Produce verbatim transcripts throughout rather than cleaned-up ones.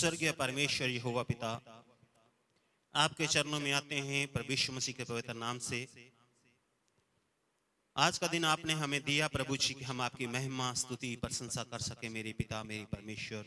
स्वर्गीय परमेश्वर यहोवा पिता, आपके चरणों में आते हैं प्रभु यीशु मसीह के पवित्र नाम से। आज का दिन आपने हमें दिया प्रभु जी कि हम आपकी महिमा स्तुति प्रशंसा कर सके। मेरे पिता, मेरे परमेश्वर,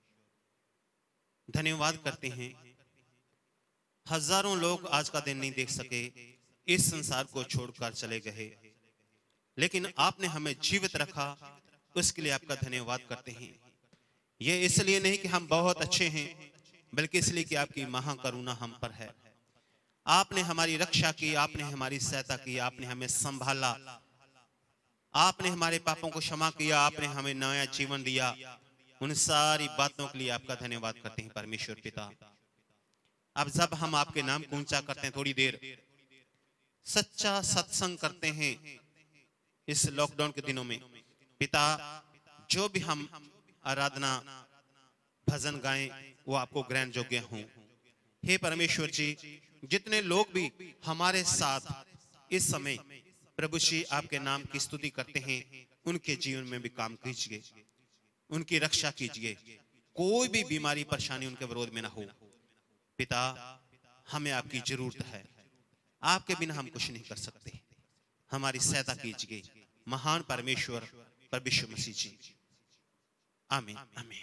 धन्यवाद करते हैं। हजारों लोग आज का दिन नहीं देख सके, इस संसार को छोड़कर चले गए, लेकिन आपने हमें जीवित रखा, उसके लिए आपका धन्यवाद करते हैं। ये इसलिए नहीं कि हम बहुत अच्छे हैं, बल्कि इसलिए कि आपकी महाकरुणा हम पर है। आपने हमारी रक्षा की, आपने हमारी सहायता की, आपने हमें संभाला, आपने हमारे पापों को क्षमा किया, आपने हमें नया जीवन दिया। उन सारी बातों के लिए आपका धन्यवाद करते हैं परमेश्वर पिता। अब जब हम आपके नाम को ऊंचा करते हैं, थोड़ी देर सच्चा सत्संग करते हैं इस लॉकडाउन के दिनों में पिता, जो भी हम आराधना भजन गाएं वो आपको ग्रहण योग्य हों। हे परमेश्वर जी, जितने लोग भी हमारे साथ इस समय प्रभु जी आपके नाम की स्तुति करते हैं, उनके जीवन में भी काम कीजिए, उनकी रक्षा कीजिए, कोई भी बीमारी परेशानी उनके विरोध में ना हो। पिता, हमें आपकी जरूरत है, आपके बिना हम कुछ नहीं कर सकते। हमारी सहायता कीजिए महान परमेश्वर प्रभु यीशु मसीह जी। आमीन आमीन।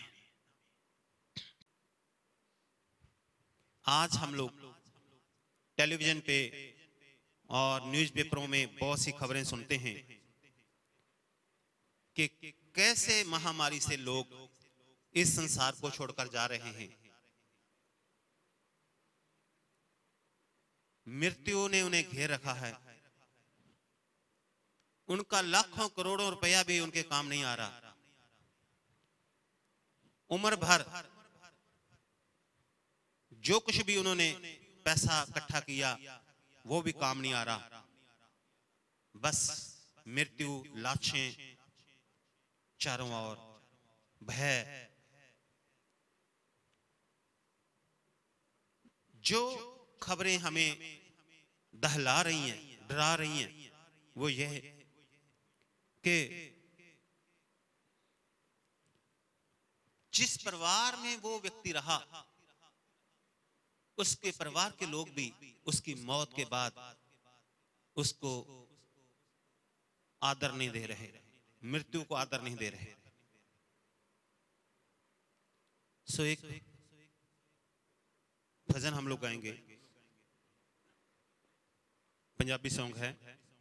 आज हम लोग टेलीविजन पे और न्यूज़पेपरों में बहुत सी खबरें सुनते हैं कि कैसे महामारी से लोग इस संसार को छोड़कर जा रहे हैं। मृत्यु ने उन्हें घेर रखा है, उनका लाखों करोड़ों रुपया भी उनके काम नहीं आ रहा। उम्र भर जो कुछ भी उन्होंने पैसा इकट्ठा किया वो भी काम नहीं आ रहा। बस मृत्यु, लाशें चारों ओर, भय। जो खबरें हमें दहला रही हैं, डरा रही हैं, वो यह कि जिस परिवार में वो व्यक्ति रहा, उसके परिवार के लोग भी उसकी मौत के बाद उसको आदर नहीं दे रहे, मृत्यु को आदर नहीं दे रहे। सो एक भजन हम लोग गाएंगे, पंजाबी सॉन्ग है,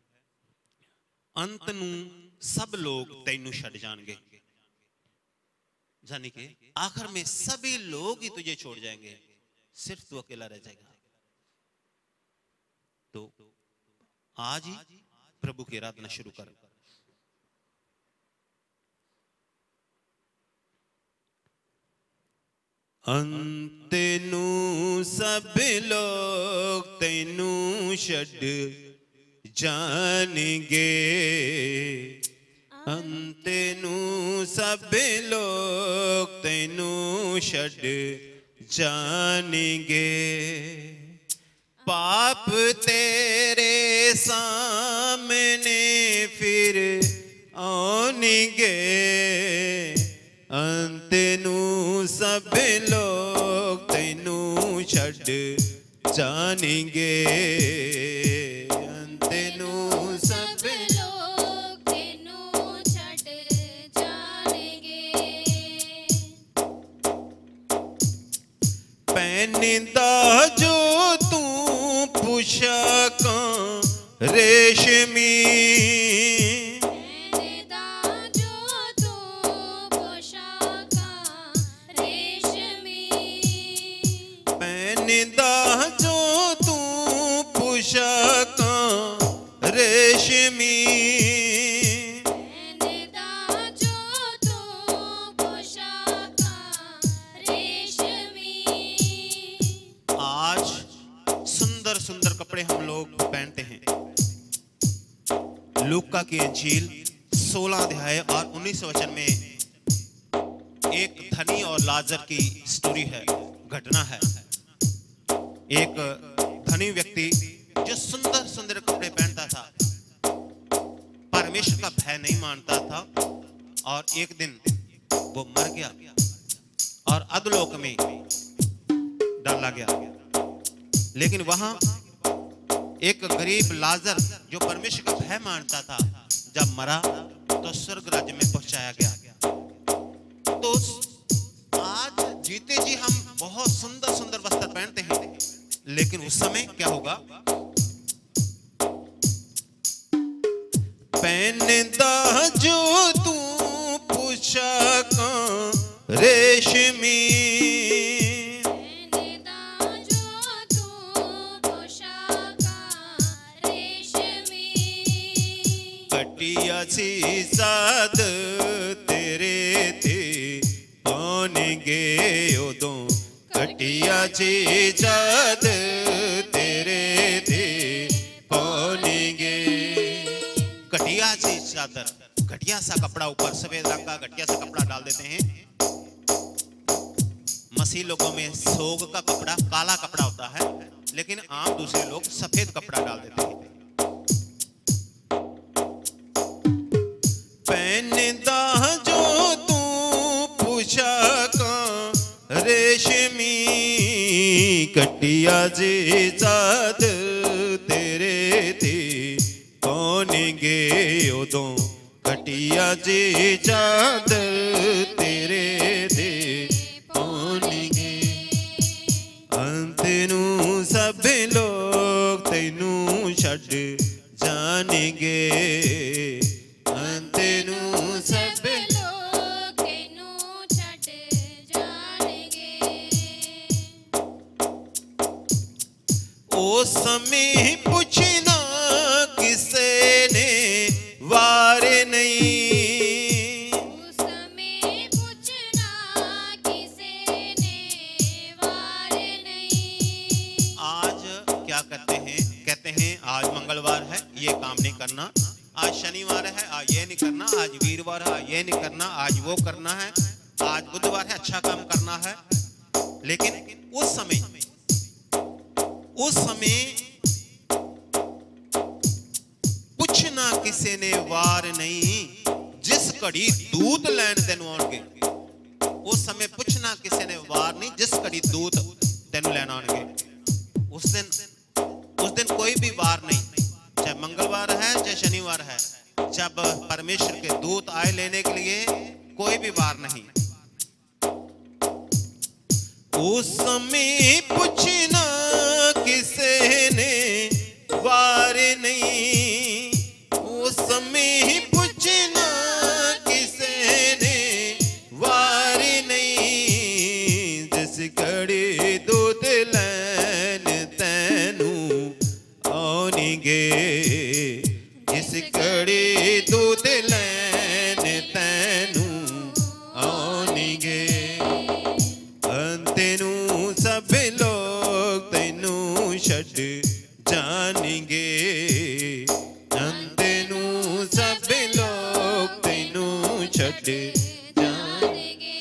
अंत नू सब लोग तैनू छड़ जाएंगे। यानी कि आखिर में सभी लोग ही तुझे छोड़ जाएंगे, सिर्फ तू अकेला रह जाएगा। तो आज ही प्रभु की आराधना शुरू कर। अंत नू सब लोग तैनू छड़ जानेंगे, अंत नू सब लोग तैनू छड़ जानेंगे। पाप तेरे सामने फिर आनेंगे, अंत नू सब लोग तैनू छड़ जानेंगे। अंत नू सब लोग तैनू छड़ जानेंगे। पहनदा जो तू पोशाकां रेशमी, पहनदा जो तू पोशाकां रेशमी, पहनदा जो तू पोशाकां रेशमी, पहनदा जो तू पोशाकां रेशमी। आज सुंदर सुंदर कपड़े हम लोग पहनते हैं। लूका की इंजील सोलह अध्याय और उन्नीस वचन में एक धनी और लाजर की स्टोरी है, घटना है। एक धनी व्यक्ति जो सुंदर सुंदर कपड़े पहनता था, परमेश्वर का भय नहीं मानता था, और एक दिन वो मर गया और अधोलोक में डाला गया। लेकिन वहां एक गरीब लाजर जो परमेश्वर का भय मानता था, जब मरा तो स्वर्ग राज्य में पहुंचाया गया। तो आज जीते जी हम बहुत सुंदर सुंदर वस्त्र पहनते हैं, लेकिन उस समय क्या होगा? पहनदा जो तू पोशाका रेशमी, पहनदा जो तू पोशाका रेशमी, कटिया सी साद तेरे ते पाउणगे उदों, कटिया सी साद तेरे ते पाउणगे। कटिया सी चादर, घटिया सा कपड़ा, ऊपर सफेद रंग का घटिया सा कपड़ा डाल देते हैं। मसीह लोगों में सोग का कपड़ा काला कपड़ा होता है, लेकिन आम दूसरे लोग सफेद कपड़ा डाल देते हैं। पहनदा जो तू पोशाका रेशमी, कटिया जी चादर तेरे ते पाउणगे उदों, कटिया जी चादर तेरे ते पाउणगे। अंत नू सब लोग तैनू छड्ड जाणगे, अंत नू सब लोग तैनू छड्ड जाणगे। ओ समय पुछना किसे ने वार नहीं, उस समय पूछना किसे ने वार नहीं। आज क्या करते हैं? कहते हैं आज मंगलवार है, ये काम नहीं करना, आज शनिवार है, आज ये नहीं करना, आज वीरवार है, आज ये नहीं करना, आज वो करना है, आज बुधवार है, अच्छा काम करना है। लेकिन उस समय उस समय पुछना किसी ने वार नहीं, जिस घड़ी दूत लैन तेन आउणगे। उस समय पुछना किसी ने वार नहीं, जिस घड़ी दूत तेन लैन आउणगे। उस दिन उस दिन कोई भी वार नहीं, चाहे मंगलवार है चाहे शनिवार है, जब परमेश्वर के दूत आए लेने के लिए कोई भी वार नहीं। उस समय पूछना किसे ने वार नहीं, उस समय पूछना किसे ने वार नहीं, जिस घड़ी दूत लैन तैनू आउणगे, जिस घड़ी दूत लैन तैनू आउणगे। अंत नू सब लोग तैनू छड्ड जाणगे, अंत नू सब लोग तैनू छड्ड जाणगे।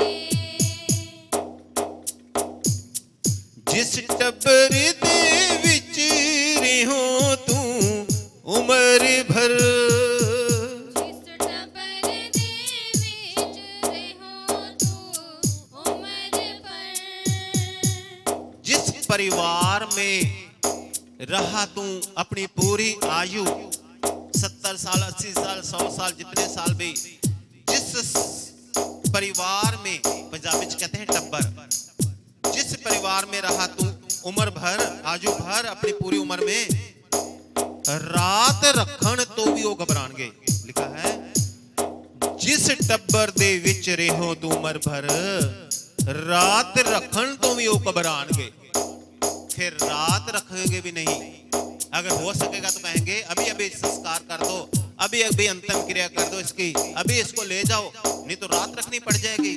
जिस टब्बर दे विच रहो तू उम्र भर, जिस टब्बर दे विच रहो तू उम्र भर, जिस परिवार में रहा तू अपनी पूरी आयु, सत्तर साल, अस्सी साल, सौ साल, जितने साल भी, जिस परिवार में, पंजाबी च कहते हैं टब्बर, जिस परिवार में रहा तू उम्र भर, आयु भर, अपनी पूरी उम्र में, रात रखन तो भी वो घबराणगे। लिखा है जिस टब्बर दे विच रहो तू उम्र भर, रात रखन तो भी वो घबराणगे। फिर रात रखेंगे भी नहीं, अगर हो सकेगा तो कहेंगे अभी अभी संस्कार कर दो, अभी अभी अंतिम क्रिया कर दो इसकी, अभी इसको ले जाओ, नहीं तो रात रखनी पड़ जाएगी।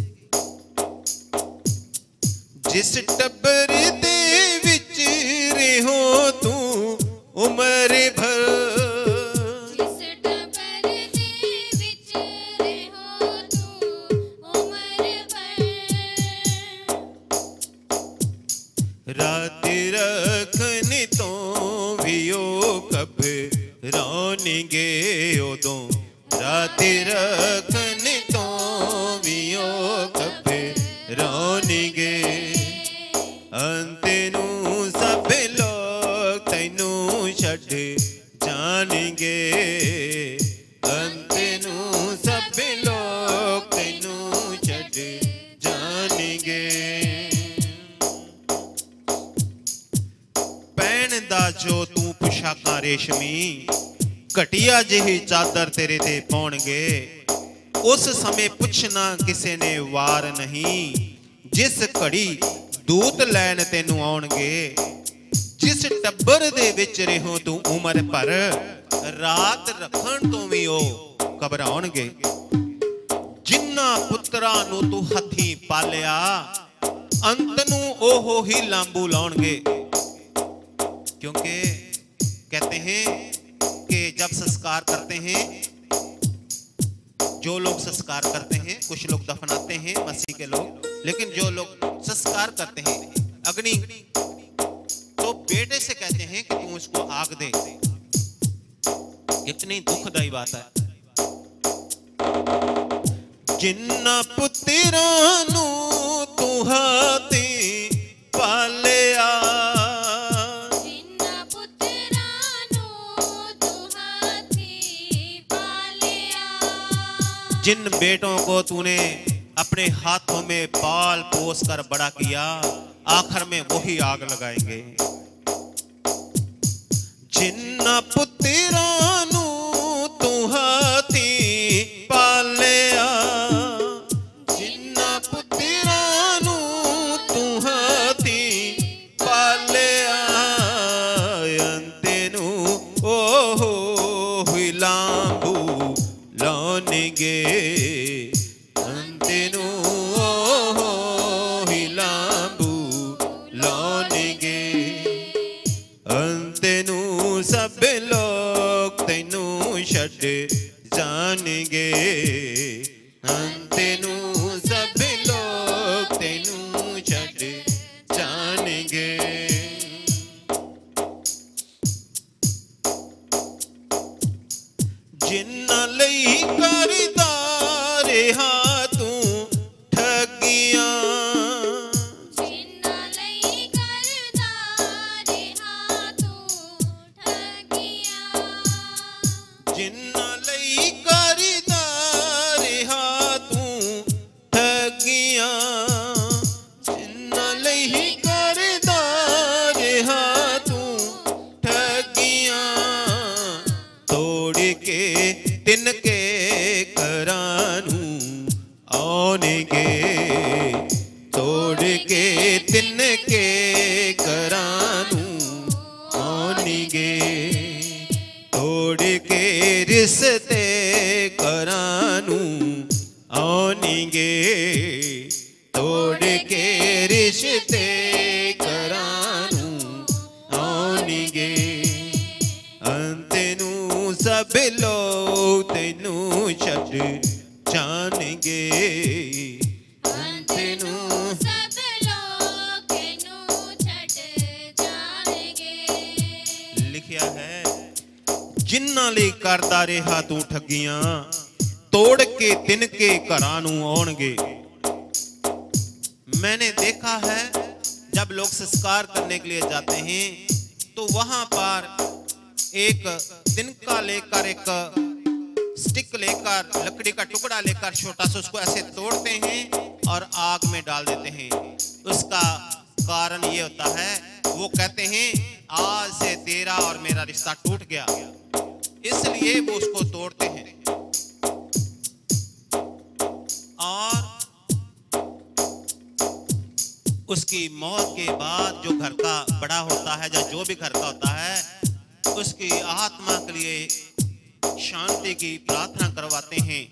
जिस टब्बर दे विच रहो तू उम्र भर, जिस टब्बर दे विच रहो तू उम्र भर, रात रखने तो भी ओ घबराणगे उदों, रात रखने तो भी ओ घबराणगे। जो तू पुशाका रेशमी घटिया जिही चादर तेरे ते पाउणगे उस समय पुछना किसे ने वार नहीं जिस घड़ी दूत लैन तेनू आउणगे जिस टब्बर दे विच रहो तू उमर भर रात रखण तो भी ओ घबराउणगे जिन्ना पुत्रा नू तू हथी पालिया अंत नू ओहो ही लांबू लाउणगे क्योंकि कहते हैं कि जब संस्कार करते हैं जो लोग संस्कार करते हैं कुछ लोग दफनाते हैं मसीह के लोग लेकिन जो लोग संस्कार करते हैं अग्नि तो बेटे से कहते हैं कि तू उसको आग दे कितनी दुखदाई बात है जिन्ना पुत्रा नू तू हाथी पालिया जिन्ना पुत्रा नू तू हाथी पालिया जिन बेटों को तूने अपने हाथों में पाल पोस कर बड़ा किया आखिर में वही आग लगाएंगे जिन्ना पुत्रा नू तू हाथी पालिया जिन्ना पुत्रा नू तू हाथी पालिया अंते नू ओहो हिलांबू लाउणगे अंते नू ओहो हिलांबू लाउणगे अंते नू सब लोग तेनू छड्ड जाणगे अंते नू सब लोग तेनू छड्ड जाणगे जिन्ना लई करदा रहा तू ठगियां जिन्ना लई करदा रहा तू ठगियां जिन्ना लई करदा रहा तू ठगियां जिन्ना लई करदा रहा तू ठगियां तोड़ के तिनके करानू आउणगे तोड़ के तिनके करानू आउणगे तोड़ के रिश्ते करानू आउणगे तोड़ के रिश्ते करानू आउणगे अंते नू सब लोग तेनू छड्ड जाणगे अंते नू सब लोग तेनू छड्ड जाणगे लिखिया है जिन्ना लई करदा रहा तू ठगियां तोड़ के तिनके घरां नू आउणगे मैंने देखा है जब लोग संस्कार करने के लिए जाते हैं तो वहां पर एक तिनका लेकर एक स्टिक लेकर लकड़ी का टुकड़ा लेकर छोटा सा उसको ऐसे तोड़ते हैं और आग में डाल देते हैं उसका कारण ये होता है वो कहते हैं आज से तेरा और मेरा रिश्ता टूट गया इसलिए वो उसको तोड़ते हैं और उसकी मौत के बाद जो घर का बड़ा होता है या जो भी घर का होता है उसकी आत्मा के लिए शांति की प्रार्थना करवाते हैं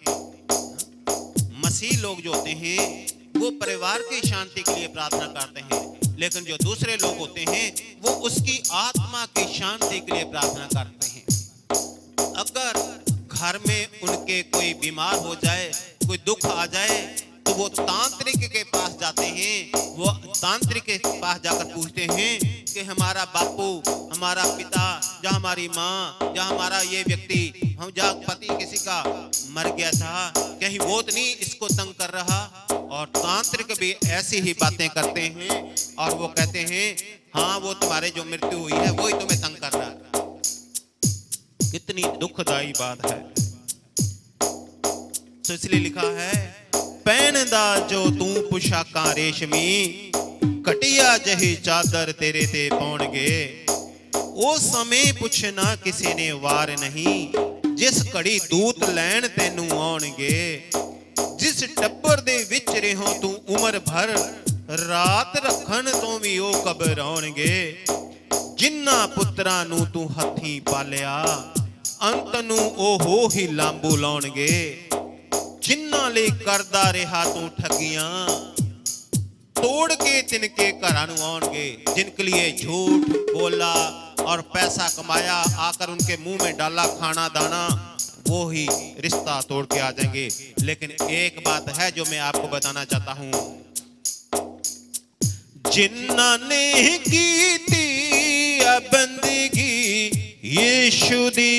मसीह लोग जो होते हैं वो परिवार की शांति के लिए प्रार्थना करते हैं लेकिन जो दूसरे लोग होते हैं वो उसकी आत्मा की शांति के लिए प्रार्थना करते हैं अगर घर में उनके कोई बीमार हो जाए कोई दुख आ जाए तो वो तांत्रिक के पास जाते हैं वो तांत्रिक के पास जाकर पूछते हैं कि हमारा बापू हमारा पिता या हमारी माँ या हमारा ये व्यक्ति हम या पति किसी का मर गया था कहीं वो तो नहीं इसको तंग कर रहा और तांत्रिक भी ऐसी ही बातें करते हैं और वो कहते हैं हाँ वो तुम्हारे जो मृत्यु हुई है वही तुम्हें तंग कर रहा है कितनी दुखदाई बात है तो इसलिए लिखा है पहनदा जो तू पुशाका रेशमी घटिया जही चादर तेरे ते पाउणगे ਉਹ ਸਮੇਂ ਪੁੱਛਣਾ ਕਿਸੇ ਨੇ ਵਾਰ ਨਹੀਂ ਜਿਸ ਘੜੀ ਦੂਤ ਲੈਣ ਤੈਨੂੰ ਆਉਣਗੇ ਜਿਸ ਟੱਬਰ ਦੇ ਵਿੱਚ ਰਹੋ ਤੂੰ ਉਮਰ ਭਰ ਰਾਤ ਰੱਖਣ ਤੋਂ ਵੀ ਉਹ ਘਬਰਾਉਣਗੇ ਜਿਨ੍ਹਾਂ ਪੁੱਤਰਾਂ ਨੂੰ ਤੂੰ ਹੱਥੀਂ ਪਾਲਿਆ ਅੰਤ ਨੂੰ ਉਹ ਹੀ ਲਾਂਬੂ ਲਾਉਣਗੇ ਜਿਨ੍ਹਾਂ ਲਈ ਕਰਦਾ ਰਿਹਾ ਤੂੰ ਠੱਗੀਆਂ तोड़ के तिनके घरां नूं आउणगे जिनके लिए झूठ बोला और पैसा कमाया आकर उनके मुंह में डाला खाना दाना वो ही रिश्ता तोड़ के आ जाएंगे। लेकिन एक बात है जो मैं आपको बताना चाहता हूं, जिन्ना ने कीती बंदगी यीशु दी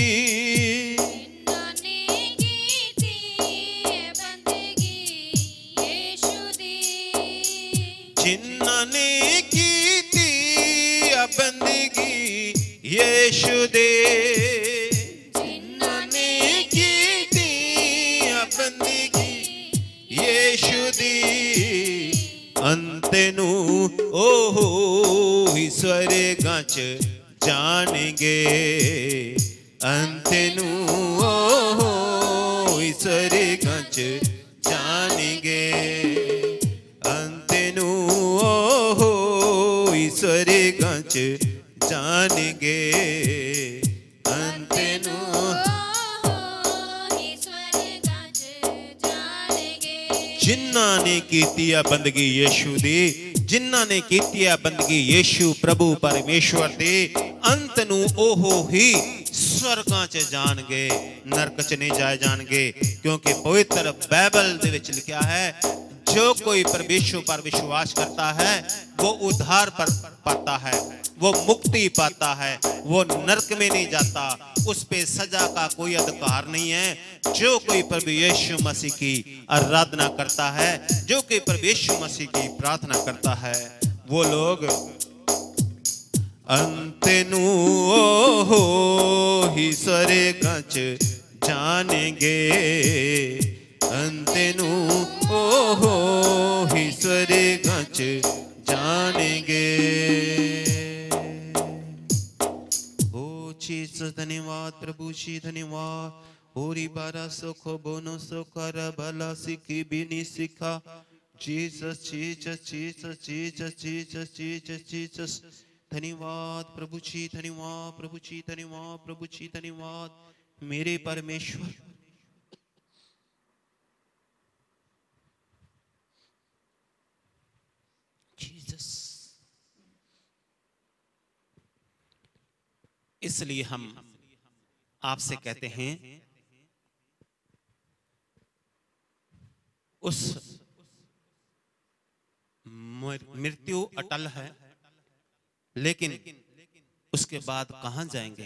जिन्ना ने कीती बंदगी यीशु दे जिन्ना ने कीती बंदगी यीशु दी अंत नू ओहो ईश्वर गच जानेंगे अंत नू ओहो ईश्वर गच जानेंगे ईश्वरी गंच जानेंगे अंत नू जिन्ना ने कीती है बंदगी यीशु दी जिन्ना ने कीती है बंदगी यीशु प्रभु परमेश्वर दी अंत नू ओहो ही स्वर्गां च जाणगे नरक च नहीं जाए जाणगे क्योंकि पवित्र बाइबल दे विच लिखा है जो कोई परमेश्वर पर विश्वास करता है वो उद्धार पर पाता है वो मुक्ति पाता है वो नरक में नहीं जाता उस पे सजा का कोई अधिकार नहीं है। जो कोई प्रभु यीशु मसीह की आराधना करता है जो कोई प्रभु यीशु मसीह की प्रार्थना करता है वो लोग अंत नू ओहो ईश्वर गंच जानेंगे अंत नू ओहो ईश्वर गंच जानेंगे। ओ जीसस धन्यवाद प्रभु जी धन्यवाद होरी बारा सुखो बोनो सुकर भला सिखी बिनी सिखा Jesus Jesus Jesus Jesus Jesus Jesus Jesus धन्यवाद प्रभु जी धन्यवाद प्रभु जी धन्यवाद प्रभु जी धन्यवाद मेरे परमेश्वर इसलिए हम आपसे कहते हैं उस मृत्यु अटल है लेकिन उसके बाद कहां जाएंगे।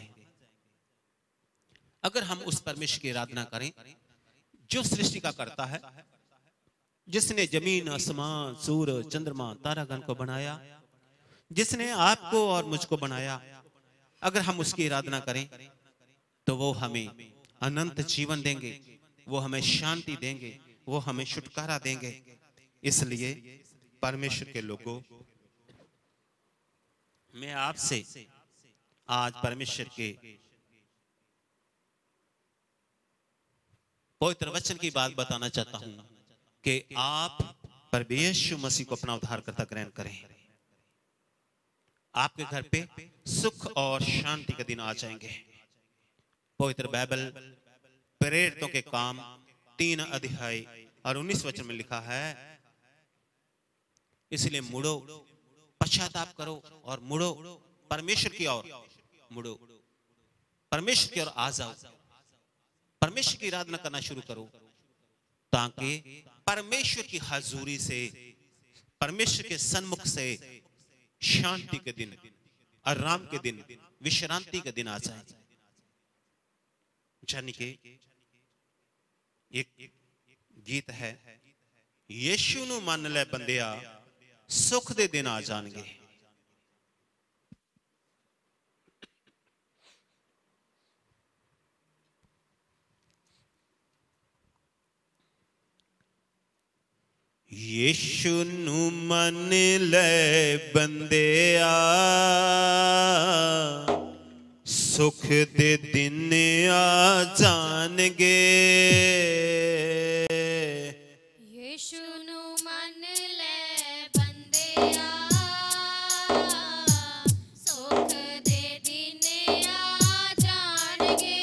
अगर हम उस परमेश्वर की आराधना करें जो सृष्टि का करता है जिसने जमीन आसमान सूरज चंद्रमा तारागण को बनाया जिसने आपको और मुझको बनाया अगर हम उसकी आराधना करें तो वो हमें अनंत जीवन देंगे वो हमें शांति देंगे वो हमें छुटकारा देंगे। इसलिए परमेश्वर के लोगों मैं आपसे आज परमेश्वर के पवित्र वचन की बात बताना चाहता हूं कि आप प्रभु यीशु मसीह को अपना उद्धारकर्ता ग्रहण करें। आपके घर पे सुख और शांति के दिन आ जाएंगे। पवित्र बाइबल प्रेरितों के काम तीन अध्याय और उन्नीस वचन में लिखा है इसलिए मुड़ो पश्चाताप करो और मुड़ो परमेश्वर की ओर मुड़ो परमेश्वर की ओर आ जाओ परमेश्वर की आराधना करना शुरू करो ताकि परमेश्वर की हजूरी से परमेश्वर के सन्मुख से शांति के दिन आराम के दिन विश्रांति के दिन आ जाए। जानी के एक गीत है यीशु नु मान ले बंदिया सुख दे दिन आ जाएंगे। यीशु नु मन ले बंदिया सुख दे दिन आ जाणगे। यीशु नु मन ले बंदिया सुख दे दिन आ जाणगे।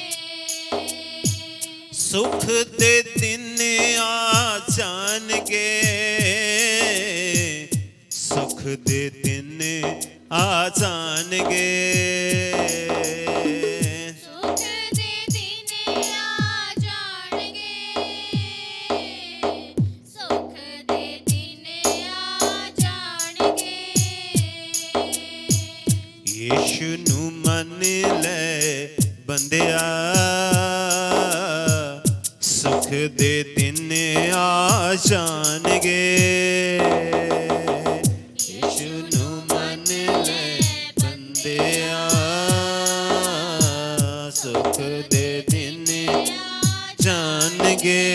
सुख दे दिन आ जाणगे। सुख दे दिन आ जाणगे। सुख दे दिन आ जाणगे। सुख दे दिन आ जाणगे। यीशु नु मन ले बंदिया सुख दे दिन आ जाणगे। यीशु नु मन ले बंदिया सुख दे दिन जाणगे।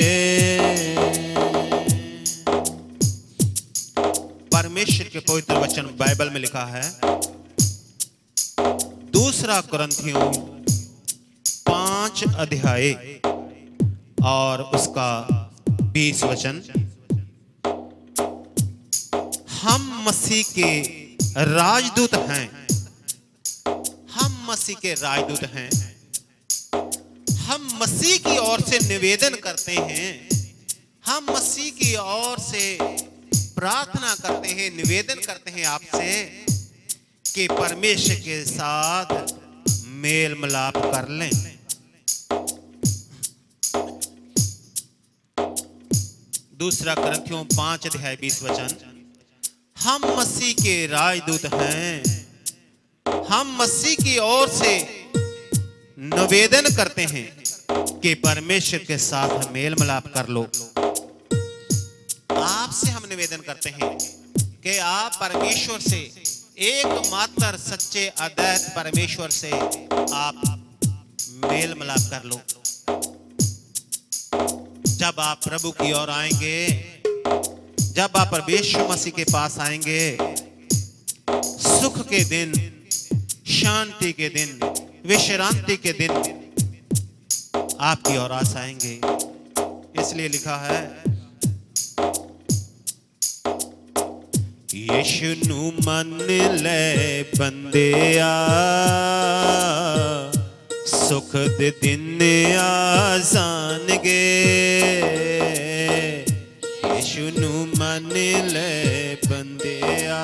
परमेश्वर के पवित्र वचन बाइबल में लिखा है, दूसरा कुरिन्थियों पांच अध्याय और उसका बीस वचन, हम मसीह के राजदूत हैं। हम मसीह के राजदूत हैं। हम मसीह की ओर से निवेदन करते हैं। हम मसीह की ओर से प्रार्थना करते हैं, निवेदन करते हैं आपसे कि परमेश्वर के साथ मेल मिलाप कर लें। दूसरा कुरिन्थियों पांच अध्याय बीस वचन, हम मसीह के राजदूत हैं। हम मसीह की ओर से निवेदन करते हैं कि परमेश्वर के साथ मेल मिलाप कर लो। आपसे हम निवेदन करते हैं कि आप परमेश्वर से, एकमात्र सच्चे अद्वैत परमेश्वर से आप मेल मिलाप कर लो। जब आप प्रभु की ओर आएंगे, जब आप यीशु मसीह के पास आएंगे, सुख के दिन, शांति के दिन, विश्रांति के दिन आपकी ओर आस आएंगे। इसलिए लिखा है, यीशु नु मन ले बंदिया सुख दे दिन आ जाणगे। यीशु नु मन ले बंदिया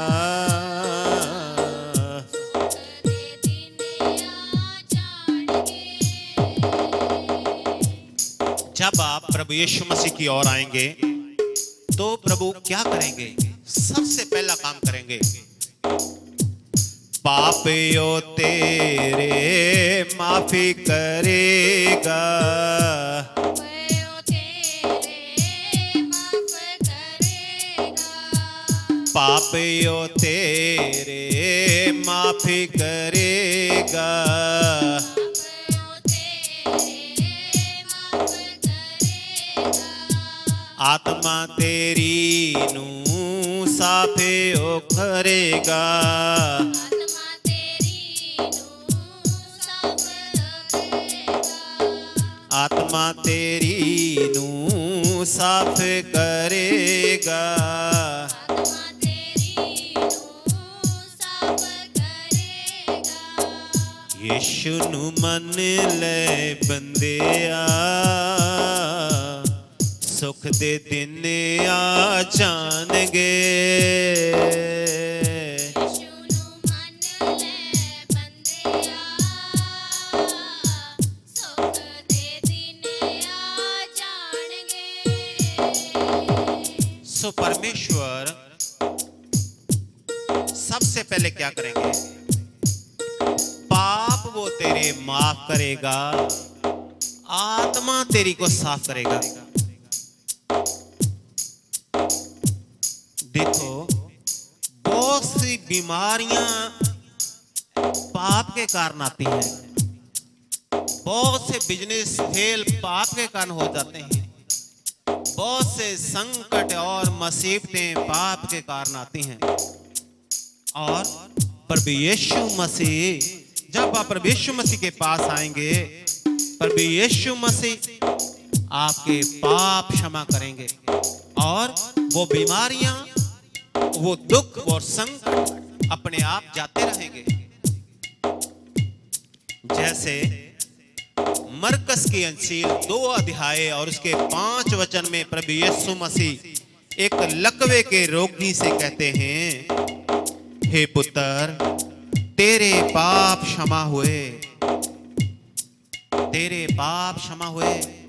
सुख दे दिन आ जाणगे। जब आप प्रभु यीशु मसीह की ओर आएंगे तो प्रभु क्या करेंगे? सबसे पहला काम करेंगे, पाप यो तेरे माफी करेगा। पापयो तेरे माफ करेगा। पाप यो तेरे माफी करेगा। पापयो तेरे माफ करेगा। आत्मा तेरी नू साफे ओ करेगा। आत्मा तेरी नू साफ करेगा। आत्मा तेरी नू साफ करेगा। आत्मा तेरी नू साफ करेगा। यीशु नु मन ले बंदिया सुख दे दिन आ जाणगे। यीशु नु मन ले बंदिया सुख दे दिन आ जाणगे। सो परमेश्वर सबसे पहले क्या करेंगे? पाप वो तेरे माफ करेगा, आत्मा तेरी को साफ करेगा। देखो, बहुत सी बीमारियां पाप के कारण आती हैं। बहुत से बिजनेस फेल पाप के कारण हो जाते हैं। बहुत से संकट और मुसीबतें पाप के कारण आती हैं, और प्रभु यीशु मसीह, जब आप प्रभु यीशु मसीह के पास आएंगे, प्रभु यीशु मसीह आपके पाप क्षमा करेंगे और वो बीमारियां, वो दुख और संकट अपने आप जाते रहेंगे। जैसे मरकस की अंजील दो अध्याय और उसके पांच वचन में प्रभु यीशु मसीह एक लकवे के रोगी से कहते हैं, हे पुत्र, तेरे पाप क्षमा हुए, तेरे पाप क्षमा हुए।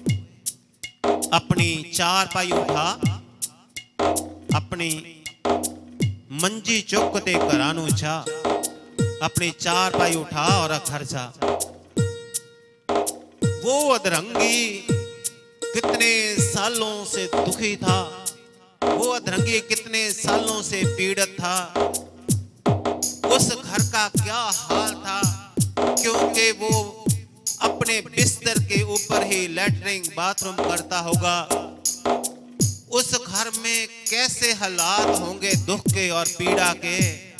अपनी चारपाई उठा, अपनी मंजी चौकते करानू जा, अपनी चारपाई उठा और घर जा। वो अधरंगी कितने सालों से दुखी था, वो अधरंगी कितने सालों से पीड़ित था। उस घर का क्या हाल था, क्योंकि वो अपने बिस्तर के ऊपर ही लैट्रिन बाथरूम करता होगा। उस घर में कैसे हालात होंगे दुख के और पीड़ा के।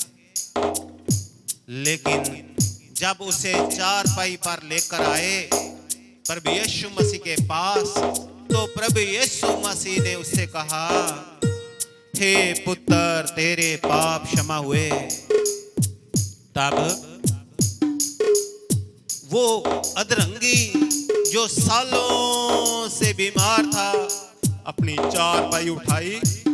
लेकिन जब उसे चारपाई पर लेकर आए प्रभु यीशु मसीह के पास, तो प्रभु यीशु मसीह ने उससे कहा, हे पुत्र, तेरे पाप क्षमा हुए। तब वो अधरंगी जो सालों से बीमार था, अपनी चारपाई उठाई,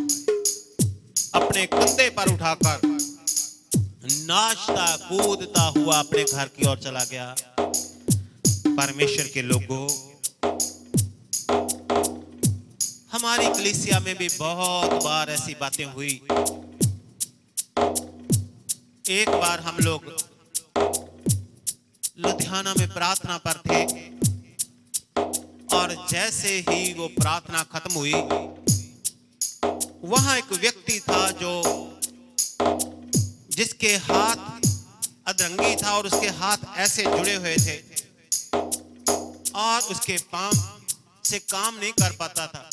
अपने कंधे पर उठाकर नाचता कूदता हुआ अपने घर की ओर चला गया। परमेश्वर के लोगों, हमारी कलीसिया में भी बहुत बार ऐसी बातें हुई। एक बार हम लोग लुधियाना में प्रार्थना पर थे, और जैसे ही वो प्रार्थना खत्म हुई, वहां एक व्यक्ति था जो जिसके हाथ अधरंगी था और उसके हाथ ऐसे जुड़े हुए थे और उसके पांव से काम नहीं कर पाता था।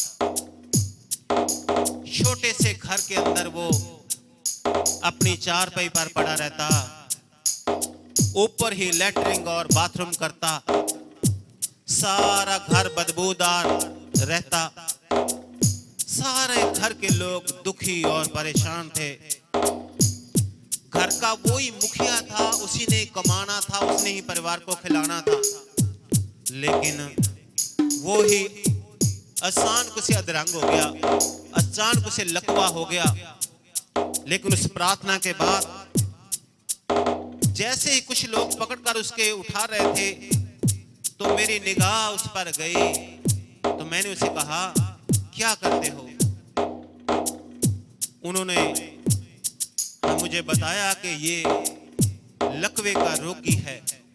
छोटे से घर के अंदर वो अपनी चारपाई पर पड़ा रहता, ऊपर ही लैट्रिन और बाथरूम करता, सारा घर बदबूदार रहता। सारे घर के लोग दुखी और परेशान थे। घर का वही मुखिया था, उसी ने कमाना था, उसने ही परिवार को खिलाना था। लेकिन वो ही अचानक से अधरंग हो गया, अचानक से लकवा हो गया। लेकिन उस प्रार्थना के बाद जैसे ही कुछ लोग पकड़कर उसके उठा रहे थे, तो मेरी निगाह उस पर गई। तो मैंने उसे कहा, क्या करते हो? उन्होंने मुझे बताया कि ये लकवे का रोगी है।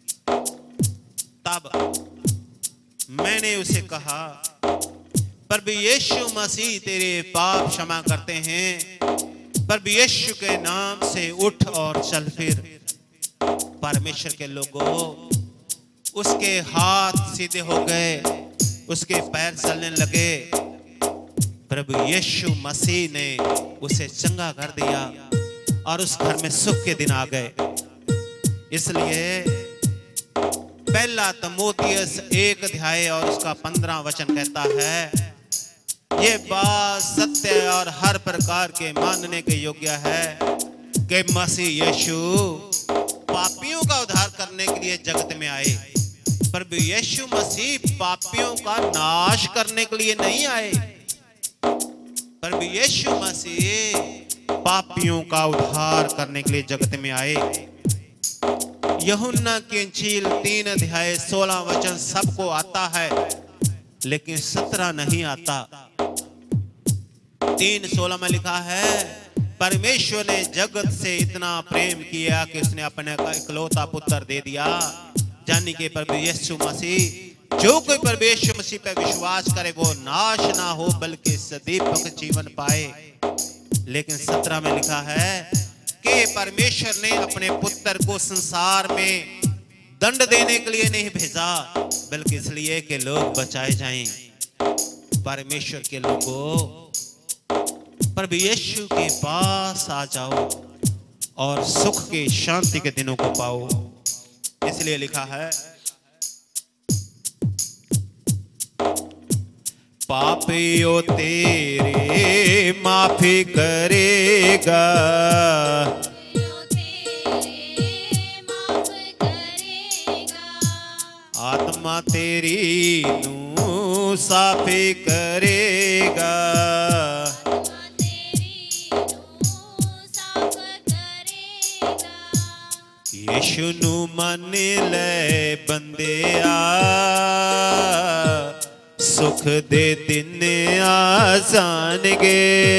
तब मैंने उसे कहा, प्रभु यीशु मसीह तेरे पाप क्षमा करते हैं, प्रभु यीशु के नाम से उठ और चल फिर। परमेश्वर के लोगों, उसके हाथ सीधे हो गए, उसके पैर चलने लगे। प्रभु यीशु मसीह ने उसे चंगा कर दिया और उस घर में सुख के दिन आ गए। इसलिए पहला तीमुथियुस एक अध्याय और उसका पंद्रह वचन कहता है, ये बात सत्य और हर प्रकार के मानने के योग्य है कि मसीह यीशु पापियों का उद्धार करने के लिए जगत में आए। प्रभु यीशु मसीह पापियों का नाश करने के लिए नहीं आए। प्रभु यीशु मसीह पापियों का उद्धार करने के लिए जगत में आए। यूहन्ना की इंजील तीन अध्याय सोलह वचन सबको आता है, लेकिन सत्रह नहीं आता। तीन सोलह में लिखा है, परमेश्वर ने जगत से इतना प्रेम किया कि उसने अपने इकलौता पुत्र दे दिया, यानी कि प्रभु यीशु मसीह। जो कोई प्रभु यीशु मसीह पर विश्वास करे वो नाश ना हो बल्कि सदैव जीवन पाए। लेकिन सत्रह में लिखा है कि परमेश्वर ने अपने पुत्र को संसार में दंड देने के लिए नहीं भेजा, बल्कि इसलिए कि लोग बचाए जाएं। परमेश्वर के लोगों, प्रभु यीशु के पास आ जाओ और सुख के शांति के दिनों को पाओ। इसलिए लिखा है, पापियों तेरे माफी करेगा, आत्मा तेरी नू साफी करेगा, यीशु नू मन ले बंदिया, सुख दे दिन आ जाणगे।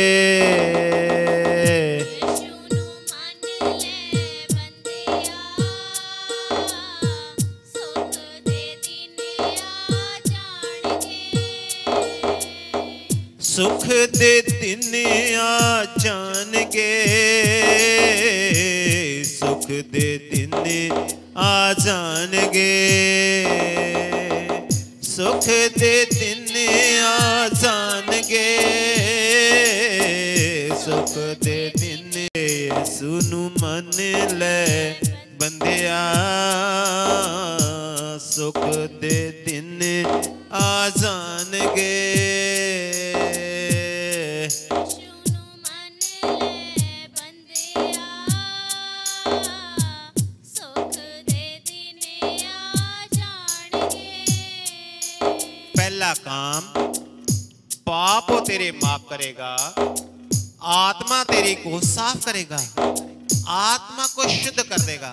सुख दे दिन आ जाणगे, सुख दे दिन आ जाणगे, सुख दे दिन आ जाणगे, सुख दे दिन। सुनु मन ले बंदिया, सुख दे दिन आ जाणगे। पहला काम, पाप तेरे माफ करेगा, आत्मा तेरी को साफ करेगा, आत्मा को शुद्ध कर देगा।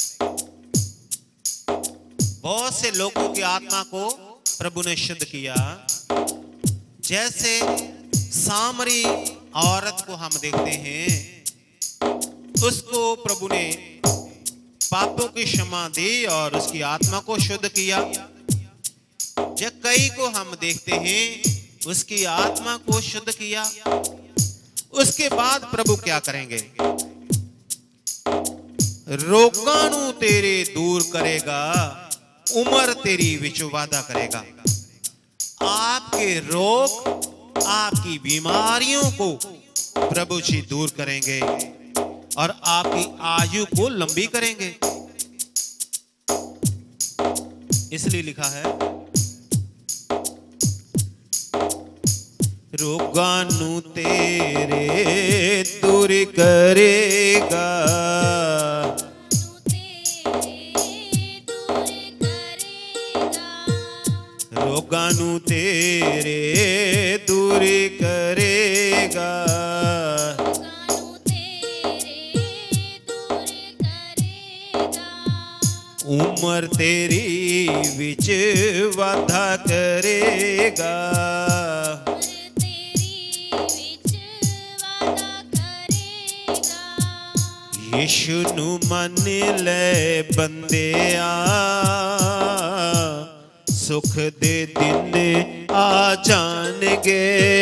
बहुत से लोगों की आत्मा को प्रभु ने शुद्ध किया। जैसे सामरी औरत को हम देखते हैं, उसको प्रभु ने पापों की क्षमा दी और उसकी आत्मा को शुद्ध किया। जक्कई को हम देखते हैं, उसकी आत्मा को शुद्ध किया। उसके बाद प्रभु क्या करेंगे? रोगां नू तेरे दूर करेगा, उम्र तेरी विच वादा करेगा। आपके रोग, आपकी बीमारियों को प्रभु जी दूर करेंगे और आपकी आयु को लंबी करेंगे। इसलिए लिखा है, रोगां नू तेरे दूर करेगा, रोगां नू तेरे दूर करेगा, उम्र तेरी विच वाधा करेगा। यीशु नू मन ले बंदिया, सुख दे दिन आ जाणगे।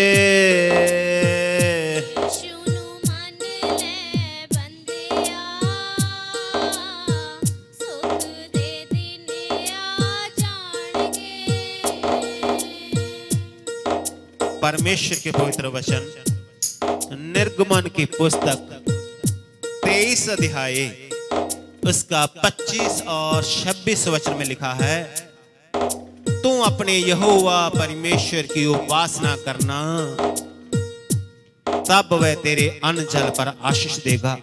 यीशु नू मन ले बंदिया, सुख दे दिन आ जाणगे। परमेश्वर के पवित्र वचन निर्गमन की पुस्तक तेईस अध्याय उसका पच्चीस और छब्बीस वचन में लिखा है, तू अपने यहोवा परमेश्वर की उपासना करना, तब वह तेरे अन्न जल पर आशीष देगा।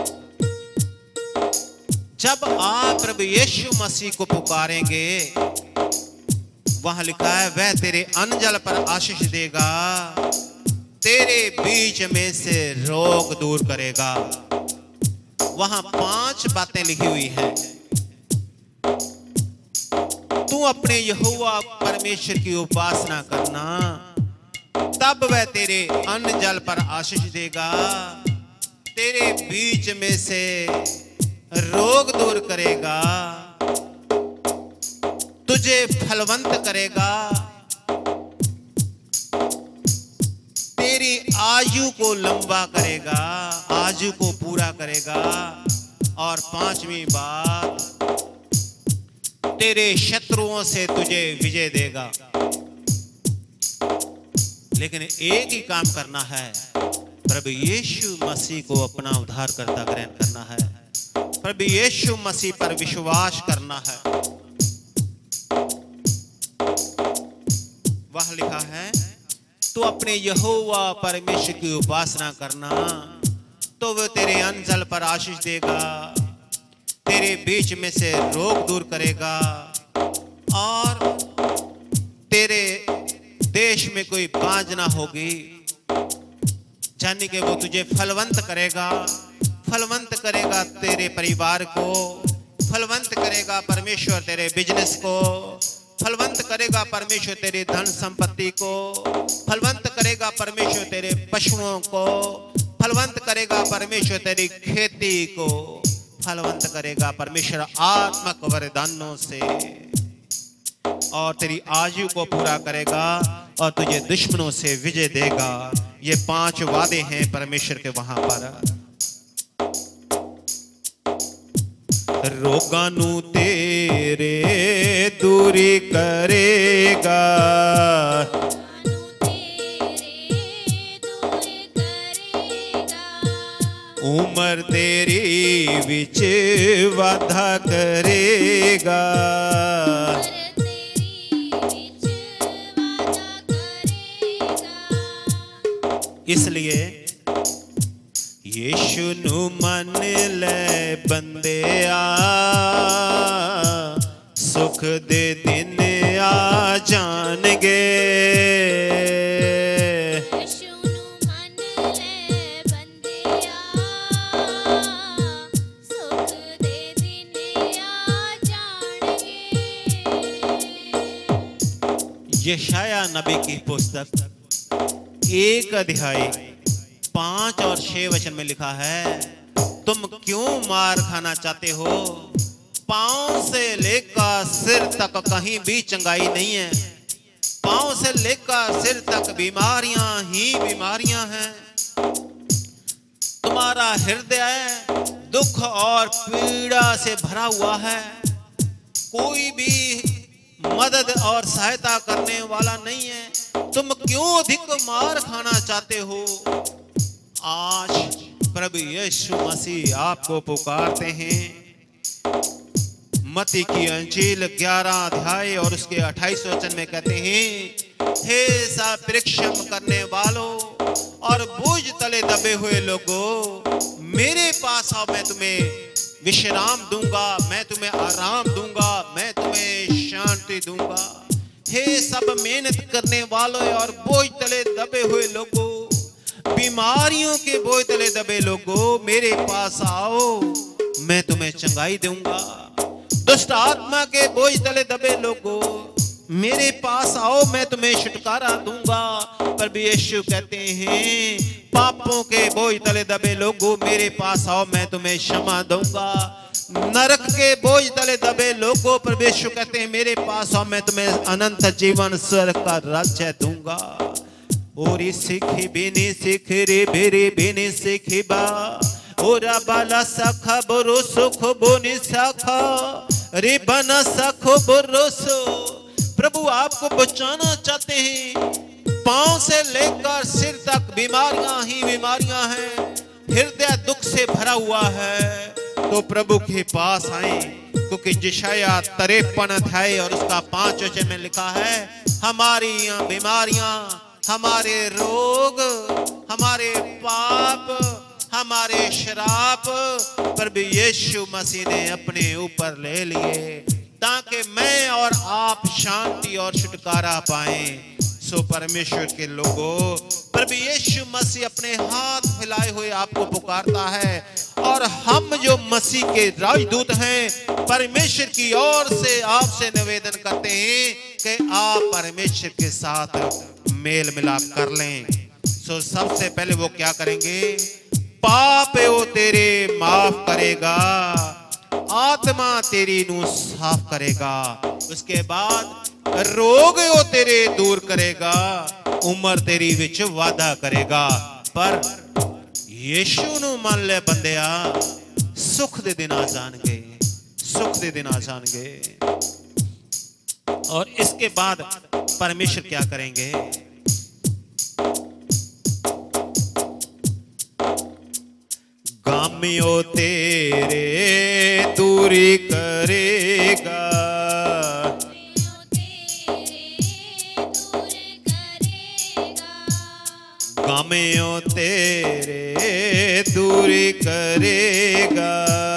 जब आप प्रभु यीशु मसीह को पुकारेंगे, वहां लिखा है वह तेरे अन्न जल पर आशीष देगा, तेरे बीच में से रोग दूर करेगा। वहां पांच बातें लिखी हुई हैं। तू अपने यहोवा परमेश्वर की उपासना करना, तब वह तेरे अन्न जल पर आशीष देगा, तेरे बीच में से रोग दूर करेगा, तुझे फलवंत करेगा, तेरी आयु को लंबा करेगा, आयु को पूरा करेगा। और पांचवी बात, तेरे शत्रुओं से तुझे विजय देगा। लेकिन एक ही काम करना है, प्रभु यीशु मसीह को अपना उद्धारकर्ता ग्रहण करना है, प्रभु यीशु मसीह पर विश्वास करना है। वह लिखा है, तू अपने यहोवा परमेश्वर की उपासना करना तो वह तेरे अन्न जल पर आशीष देगा, तेरे बीच में से रोग दूर करेगा और तेरे देश में कोई बांझ ना होगी। जानी के वो तुझे फलवंत करेगा, फलवंत करेगा तेरे परिवार को, फलवंत करेगा परमेश्वर तेरे बिजनेस को, फलवंत करेगा परमेश्वर तेरे धन संपत्ति को, फलवंत करेगा परमेश्वर तेरे पशुओं को, फलवंत करेगा परमेश्वर तेरी खेती को, फलवंत करेगा परमेश्वर आत्मक वरदानों से, और तेरी आयु को पूरा करेगा और तुझे दुश्मनों से विजय देगा। ये पांच वादे हैं परमेश्वर के वहां पर। रोगानु तेरे दूरी करेगा, उम्र तेरी विच वाधा करेगा, इसलिए यीशु नु मन ले बंदेया, सुख दे दिन आ जाणगे। यीशु नु मन ले बंदेया, सुख दे दिन आ जाणगे। यशाया नबी की पुस्तक एक अध्याय पांच और छह वचन में लिखा है, तुम क्यों मार खाना चाहते हो? पांव से लेकर सिर तक कहीं भी चंगाई नहीं है, पांव से लेकर सिर तक बीमारियां ही बीमारियां हैं। तुम्हारा हृदय दुख और पीड़ा से भरा हुआ है, कोई भी मदद और सहायता करने वाला नहीं है। तुम क्यों अधिक मार खाना चाहते हो? आज प्रभु यीशु मसीह आपको पुकारते हैं। मत्ती की अंजील ग्यारह अध्याय और उसके अट्ठाईस वचन में कहते हैं, हे सा परिश्रम करने वालों और बोझ तले दबे हुए लोगों, मेरे पास आओ, मैं तुम्हें विश्राम दूंगा, मैं तुम्हें आराम दूंगा, मैं तुम्हें शांति दूंगा। हे सब मेहनत करने वालों और बोझ तले दबे हुए लोगों, बीमारियों के बोझ तले दबे लोगों, मेरे पास आओ, मैं तुम्हें चंगाई दूंगा। दुष्ट आत्मा के बोझ तले दबे लोगों, मेरे पास आओ, मैं तुम्हें छुटकारा दूंगा। प्रभु यीशु कहते हैं, पापों के बोझ तले दबे लोगों, मेरे पास आओ, मैं तुम्हें क्षमा दूंगा। नरक के बोझ तले दबे लोगों, प्रभु यीशु कहते हैं, मेरे पास आओ, मैं तुम्हें अनंत जीवन स्वर्ग का राज्य दूंगा। ओरी सिखी बिनी सिख रे बेरे बिनी सिखी बा, ओरा बाला सखा बोरो सुख बोनी सखा रे बना सखो बोरोसो। प्रभु आपको बचाना चाहते हैं। पांव से लेकर सिर तक बीमारियां ही बीमारियां हैं, हृदय दुख से भरा हुआ है, तो प्रभु के पास आए, क्योंकि यशाया तिरपन अध्याय और उसका पांच वचन में लिखा है, हमारी बीमारियां, हमारे रोग, हमारे पाप, हमारे श्राप प्रभु यीशु मसीह ने अपने ऊपर ले लिए, ताकि मैं और आप शांति और छुटकारा पाएं। सो परमेश्वर के लोगों, प्रभु यीशु मसीह अपने हाथ फैलाए हुए आपको पुकारता है, और हम जो मसीह के राजदूत हैं, परमेश्वर की ओर से आपसे निवेदन करते हैं कि आप परमेश्वर के साथ मेल मिलाप कर लें। सो सबसे पहले वो क्या करेंगे? पाप वो तेरे माफ करेगा, आत्मा तेरी नू साफ करेगा, उसके बाद रोग वो तेरे दूर करेगा, उम्र तेरी विच वादा करेगा। पर यीशु नू मान ले बंदिया, सुख दे दिन आ जाणगे, सुख दे दिन आ जाणगे। और इसके बाद परमेश्वर क्या करेंगे? गामियों तेरे दूरी करेगा, गामियों तेरे दूरी करेगा,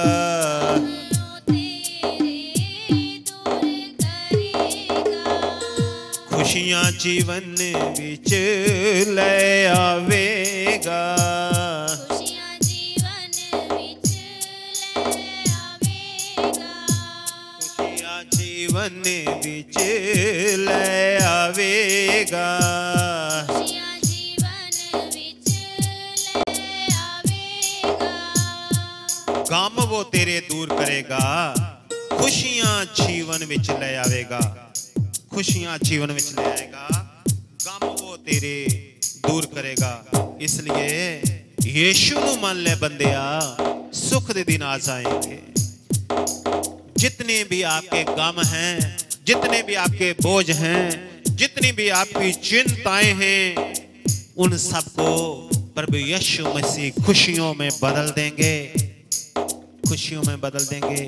खुशियां जीवन विच ले आवेगा, खुशियां जीवन विच ले आवेगा, खुशियां जीवन विच ले आवेगा, खुशियां जीवन विच ले आवेगा, गम वो तेरे दूर करेगा, खुशियां जीवन विच ले आवेगा, खुशियां जीवन विच ले आएगा, गम वो तेरे दूर करेगा। इसलिए यीशु नु मन ले बंदिया, सुख दे दिन आ जाएंगे। जितने भी आपके गम हैं, जितने भी आपके बोझ हैं, जितनी भी आपकी चिंताएं हैं, उन सबको प्रभु यीशु मसीह खुशियों में बदल देंगे, खुशियों में बदल देंगे।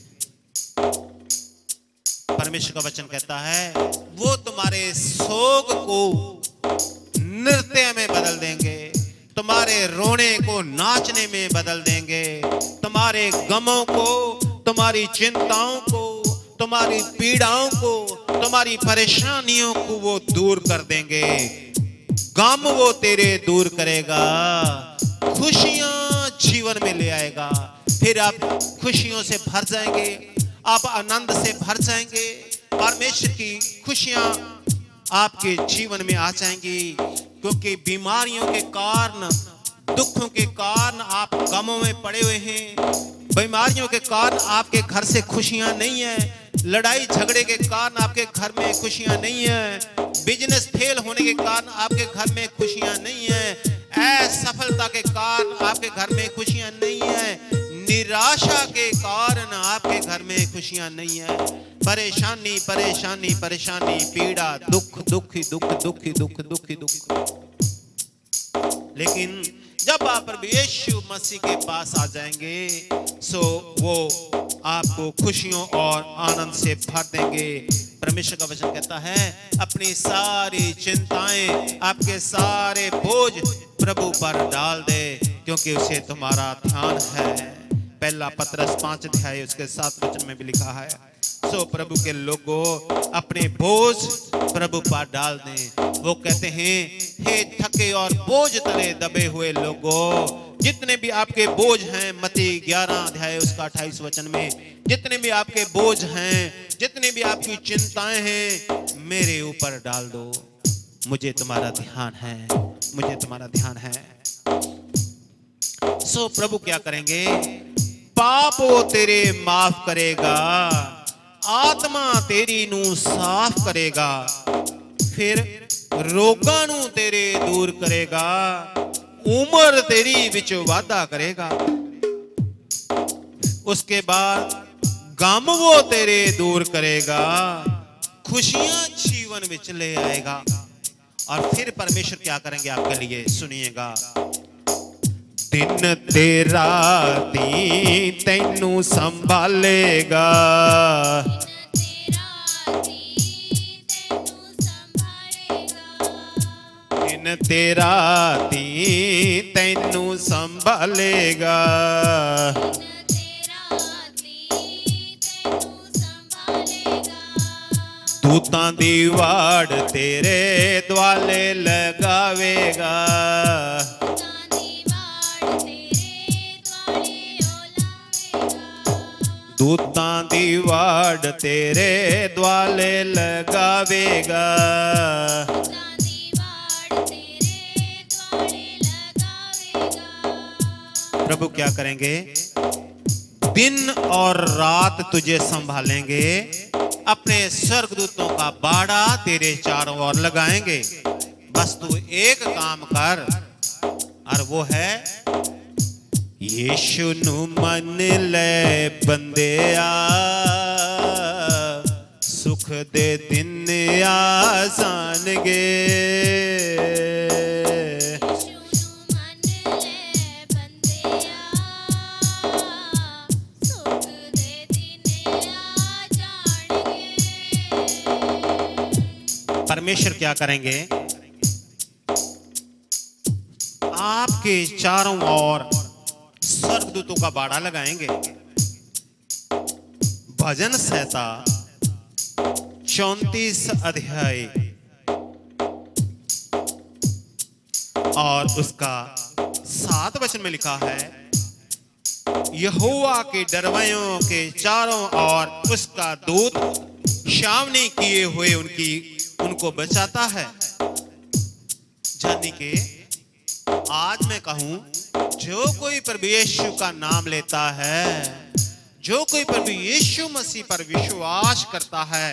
परमेश्वर का वचन कहता है वो तुम्हारे सोग को नृत्य में बदल देंगे, तुम्हारे रोने को नाचने में बदल देंगे, तुम्हारे गमों को, तुम्हारी चिंताओं को, तुम्हारी पीड़ाओं को, तुम्हारी परेशानियों को वो दूर कर देंगे। गम वो तेरे दूर करेगा, खुशियां जीवन में ले आएगा। फिर आप खुशियों से भर जाएंगे, आप आनंद से भर जाएंगे, परमेश्वर की खुशियां आपके जीवन में आ जाएंगी। क्योंकि बीमारियों के कारण, दुखों के कारण आप गमों में पड़े हुए हैं, बीमारियों के कारण आपके घर से खुशियां नहीं है, लड़ाई झगड़े के कारण आपके घर में खुशियां नहीं है, बिजनेस फेल होने के कारण आपके घर में खुशियां नहीं है, असफलता के कारण आपके घर में खुशियां नहीं है, निराशा के कारण आपके घर में खुशियां नहीं है, परेशानी परेशानी परेशानी, पीड़ा, दुख दुख ही दुख दुख ही दुख दुख ही दुख। लेकिन जब आप प्रभु यीशु मसीह के पास आ जाएंगे, सो वो आपको खुशियों और आनंद से भर देंगे। परमेश्वर का वचन कहता है अपनी सारी चिंताएं, आपके सारे बोझ प्रभु पर डाल दे, क्योंकि उसे तुम्हारा ध्यान है। पहला पतरस पांच अध्याय उसके सात वचन में भी लिखा है, सो प्रभु के लोगों अपने बोझ प्रभु पर डाल दें। वो कहते हैं हे थके और बोझ तले दबे हुए लोगों, जितने भी आपके बोझ हैं, मत्ती ग्यारह अध्याय उसका अट्ठाईस वचन में, जितने भी आपके बोझ हैं, जितने भी आपकी चिंताएं हैं, मेरे ऊपर डाल दो, मुझे तुम्हारा ध्यान है, मुझे तुम्हारा ध्यान है। सो प्रभु क्या करेंगे? पाप वो तेरे माफ करेगा, आत्मा तेरी नू साफ करेगा, फिर रोगां नू तेरे दूर करेगा, उम्र तेरी विच वादा करेगा। उसके बाद गम वो तेरे दूर करेगा, खुशियां जीवन विच ले आएगा। और फिर परमेश्वर क्या करेंगे आपके लिए, सुनिएगा। दिन तेरा ती तैनू संभालेगा, दिन तेरा ती तैनू संभालेगा, दूतां दी वाड़ तेरे द्वाले लगावेगा, दूतां दी वाड़ तेरे द्वाले लगावेगा। प्रभु क्या करेंगे? दिन और रात तुझे संभालेंगे, अपने स्वर्गदूतों का बाड़ा तेरे चारों ओर लगाएंगे। बस तू एक काम कर, और वो है यीशु नु मन ले बंदेया, सुख दे दिन आसानगे। यीशु नु मन ले बंदेया, परमेश्वर क्या करेंगे, आपके चारों ओर स्वर्गदूतों का बाड़ा लगाएंगे। भजन संहिता चौंतीस अध्याय और उसका सात वचन में लिखा है, यहोवा के डरवैयों के चारों ओर उसका दूत छावनी किए हुए उनकी उनको बचाता है। जानी के आज मैं कहूं, जो कोई प्रभु यीशु का नाम लेता है, जो कोई प्रभु यीशु मसीह पर विश्वास करता है,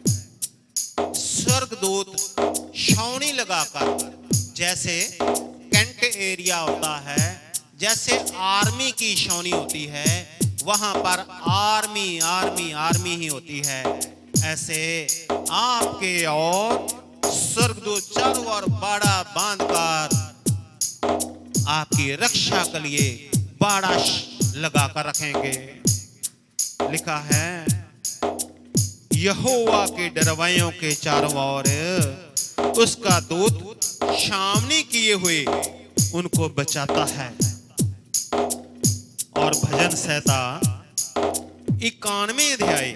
स्वर्गदूत छावनी लगाकर, जैसे कैंट एरिया होता है, जैसे आर्मी की छावनी होती है, वहां पर आर्मी आर्मी आर्मी ही होती है, ऐसे आपके और स्वर्गदूत चारों ओर बाड़ा बांधकर आपकी रक्षा के लिए बाड़ा लगाकर रखेंगे। लिखा है, यहोवा के डरवैयों के चारों ओर उसका दूत छावनी किए हुए उनको बचाता है। और भजन संहिता इक्यानवे अध्याय,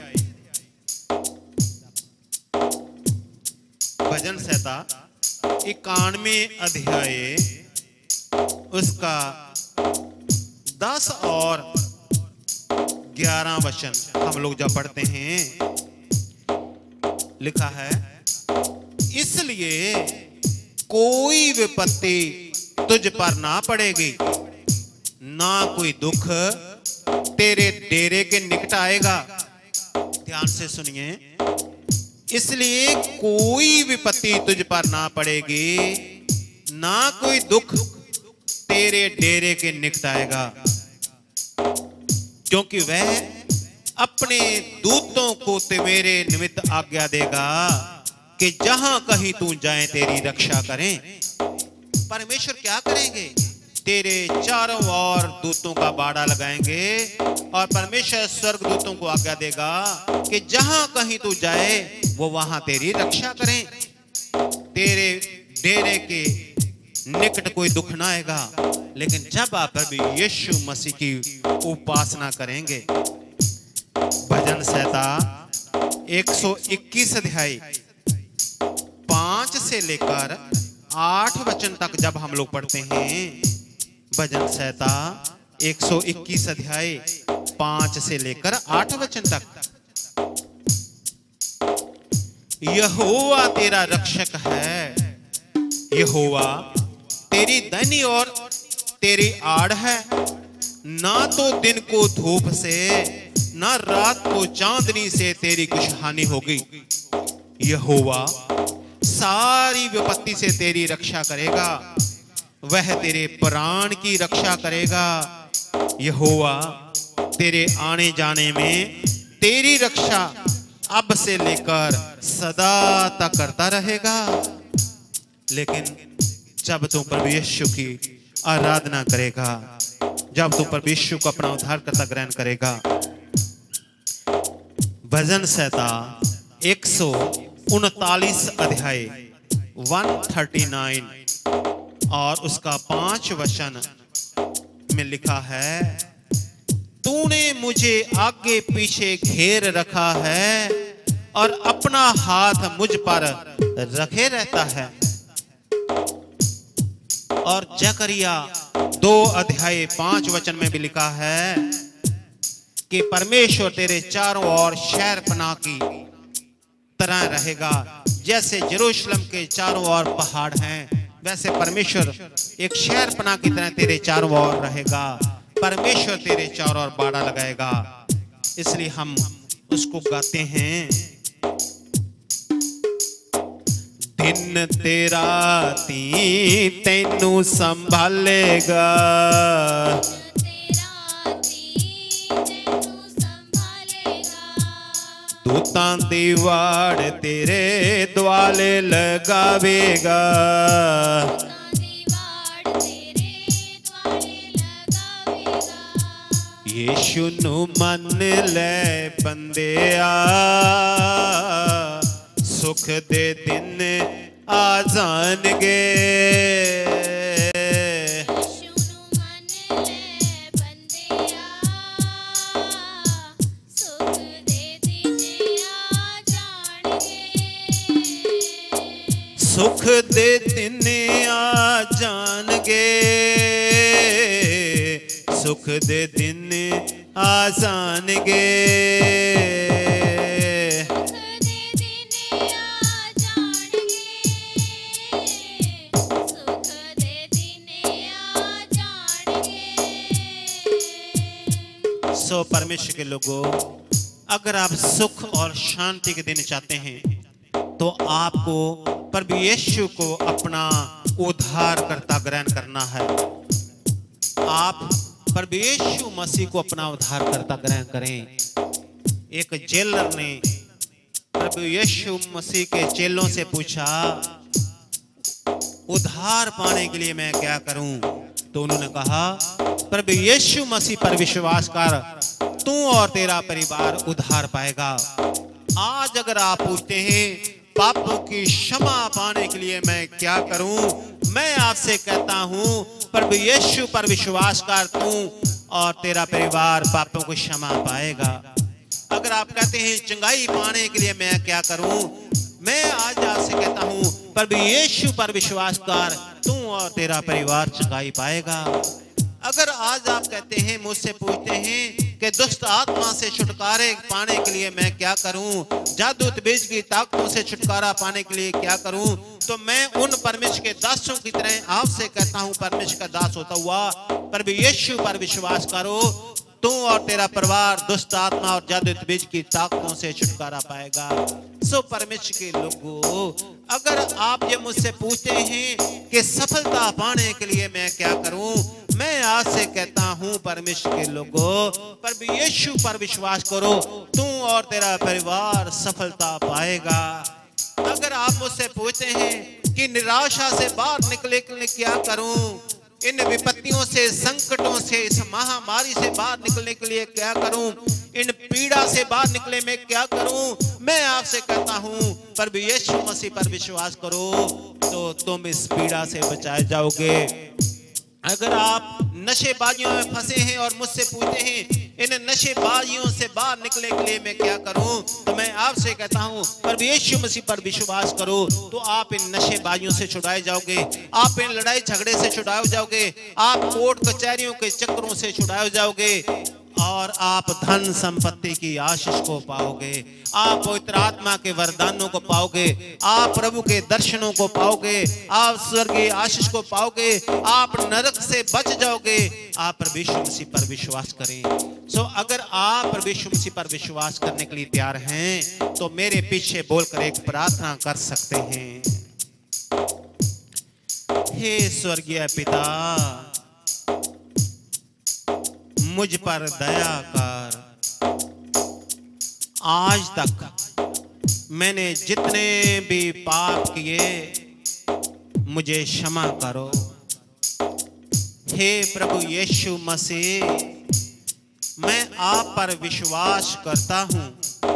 भजन संहिता इक्यानवे अध्याय उसका दस और ग्यारह वचन हम लोग जब पढ़ते हैं, लिखा है, इसलिए कोई विपत्ति तुझ पर ना पड़ेगी, ना कोई दुख तेरे डेरे के निकट आएगा। ध्यान से सुनिए, इसलिए कोई विपत्ति तुझ पर ना पड़ेगी, ना कोई दुख तेरे डेरे के निकट आएगा, क्योंकि वह अपने दूतों को तेरे निमित्त आज्ञा देगा कि जहां कहीं तू जाए तेरी रक्षा करें। परमेश्वर क्या करेंगे, तेरे चारों ओर दूतों का बाड़ा लगाएंगे, और परमेश्वर स्वर्ग दूतों को आज्ञा देगा कि जहां कहीं तू जाए वो वहां तेरी रक्षा करें, तेरे डेरे के निकट कोई दुख ना आएगा। लेकिन जब आप प्रभु यीशु मसीह की उपासना करेंगे, भजन संहिता एक सौ इक्कीस अध्याय पांच से लेकर आठ वचन तक जब हम लोग पढ़ते हैं, भजन संहिता एक सौ इक्कीस अध्याय पांच से लेकर आठ वचन तक, यहोवा तेरा रक्षक है, यहोवा तेरी दैनी और तेरी आड़ है, ना तो दिन को धूप से ना रात को चांदनी से तेरी कुछ हानि होगी। यहोवा सारी विपत्ति से तेरी रक्षा करेगा, वह तेरे प्राण की रक्षा करेगा। यहोवा तेरे आने जाने में तेरी रक्षा अब से लेकर सदा तक करता रहेगा। लेकिन जब तू प्रभु यीशु की आराधना करेगा, जब तू प्रभु यीशु को अपना उद्धारकर्ता ग्रहण करेगा, भजन संहिता एक सौ उनतालीस अध्याय एक सौ उनतालीस और उसका पांच वचन में लिखा है, तूने मुझे आगे पीछे घेर रखा है और अपना हाथ मुझ पर रखे रहता है। और जकरिया दो अध्याय पांच वचन में भी लिखा है कि परमेश्वर तेरे चारों ओर शहर पनाह की तरह रहेगा, जैसे यरूशलेम के चारों ओर पहाड़ हैं, वैसे परमेश्वर एक शहर पनाह की तरह तेरे चारों ओर रहेगा। परमेश्वर तेरे चारों ओर बाड़ा लगाएगा। इसलिए हम उसको गाते हैं, दिन तेरा ती तैनू संभालेगा, दूतां दी वाड़ तेरे द्वाले लगावेगा, यीशु नु मन ले बंदिया, सुख दे दिन आ जाणगे। यीशु ਨੂੰ ਮੰਨ ਲੈ ਬੰਦਿਆ, ਸੁਖ ਦੇ ਦਿਨ ਆ ਜਾਣਗੇ। सुख दे दिन आ जाणगे, सुख दे दिन आ जाणगे। सो परमेश्वर के लोगों, अगर आप सुख और शांति के दिन चाहते हैं तो आपको प्रभु यीशु को अपना उद्धारकर्ता ग्रहण करना है। आप प्रभु यीशु मसीह को अपना उद्धारकर्ता ग्रहण करें। एक जेलर ने प्रभु यीशु मसीह के चेलों से पूछा, उद्धार पाने के लिए मैं क्या करूं? तो उन्होंने कहा, प्रभु यीशु मसीह पर विश्वास कर, तू और तेरा परिवार उद्धार पाएगा। आज अगर आप पूछते हैं पापों की क्षमा पाने के लिए मैं क्या करूं, मैं आपसे कहता हूं प्रभु यीशु पर विश्वास कर, तू और तेरा परिवार पापों की क्षमा पाएगा। अगर आप कहते हैं चंगाई पाने के लिए मैं क्या करूं, मैं आज आपसे कहता हूं प्रभु यीशु पर विश्वास कर, तू और तेरा परिवार चंगाई पाएगा। अगर आज आप कहते हैं, मुझसे पूछते हैं कि दुष्ट आत्मा से छुटकारे पाने के लिए मैं क्या करूं, जादू तबीज की ताकतों से छुटकारा पाने के लिए क्या करूं, तो मैं उन परमेश्वर के दासों की तरह आपसे कहता हूं, परमेश्वर का दास होता हुआ प्रभु यीशु पर विश्वास करो, तू और तेरा परिवार दुष्ट आत्मा और जादू तबीज की ताकतों से छुटकारा पाएगा। सो परमेश्वर के लोगों, अगर आप ये मुझसे पूछते हैं कि सफलता पाने के लिए मैं क्या करूं, मैं आज से कहता हूं परमेश्वर के लोगों, प्रभु यीशु पर विश्वास करो, तू और तेरा परिवार सफलता पाएगा। अगर आप मुझसे पूछते हैं कि निराशा से बाहर निकले के लिए क्या करूं, इन विपत्तियों से, संकटों से, इस महामारी से बाहर निकलने के लिए क्या करूं, इन पीड़ा से बाहर निकले मैं क्या करूं, मैं आपसे कहता हूं प्रभु यीशु मसीह पर विश्वास करो तो तुम इस पीड़ा से बचाए जाओगे। अगर आप नशेबाजियों में फंसे हैं और मुझसे पूछते हैं इन नशेबाजियों से बाहर निकले के लिए मैं क्या करूं, तो मैं आपसे कहता हूं प्रभु यीशु मसीह पर विश्वास करो तो आप इन नशेबाजियों से छुड़ाए जाओगे, आप इन लड़ाई झगड़े से छुड़ाए जाओगे, आप कोर्ट कचहरियों के चक्रों से छुड़ाए जाओगे और आप धन संपत्ति की आशीष को पाओगे, आप पवित्र आत्मा के वरदानों को पाओगे, आप प्रभु के दर्शनों को पाओगे, आप स्वर्गीय आशीष को पाओगे, आप नरक से बच जाओगे। आप प्रभु यीशु मसीह पर विश्वास करें। सो अगर आप प्रभु यीशु मसीह पर विश्वास करने के लिए तैयार हैं तो मेरे पीछे बोलकर एक प्रार्थना कर सकते हैं। हे स्वर्गीय पिता, मुझ पर दया कर। आज तक मैंने जितने भी पाप किए मुझे क्षमा करो। हे प्रभु यीशु मसीह, मैं आप पर विश्वास करता हूं।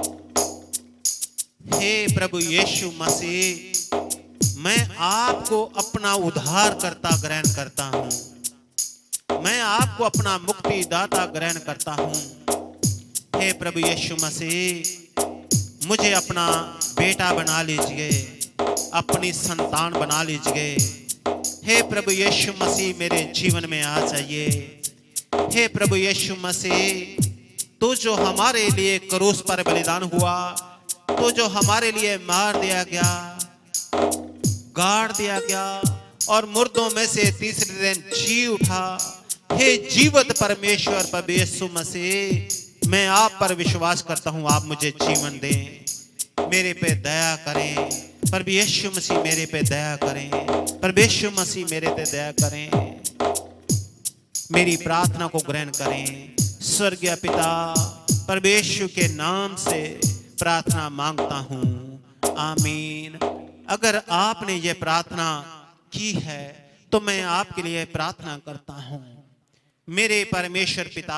हे प्रभु यीशु मसीह, मैं आपको अपना उद्धारकर्ता ग्रहण करता हूं, मैं आपको अपना मुक्तिदाता ग्रहण करता हूं। हे प्रभु यीशु मसीह, मुझे अपना बेटा बना लीजिए, अपनी संतान बना लीजिए। हे प्रभु यीशु मसीह, मेरे जीवन में आ जाइए। हे प्रभु यीशु मसीह, तू जो हमारे लिए क्रूस पर बलिदान हुआ, तो जो हमारे लिए मार दिया गया, गाड़ दिया गया और मुर्दों में से तीसरे दिन जी उठा। हे जीवित परमेश्वर प्रभु यीशु मसीह, मैं आप पर विश्वास करता हूं, आप मुझे जीवन दें, मेरे पे दया करें। प्रभु यीशु मसीह मेरे पे दया करें, प्रभु यीशु मसीह मेरे पे दया करें। मेरी प्रार्थना को ग्रहण करें। स्वर्गीय पिता, प्रभु यीशु के नाम से प्रार्थना मांगता हूं, आमीन। अगर आपने ये प्रार्थना की है तो मैं आपके लिए प्रार्थना करता हूं। मेरे परमेश्वर पिता,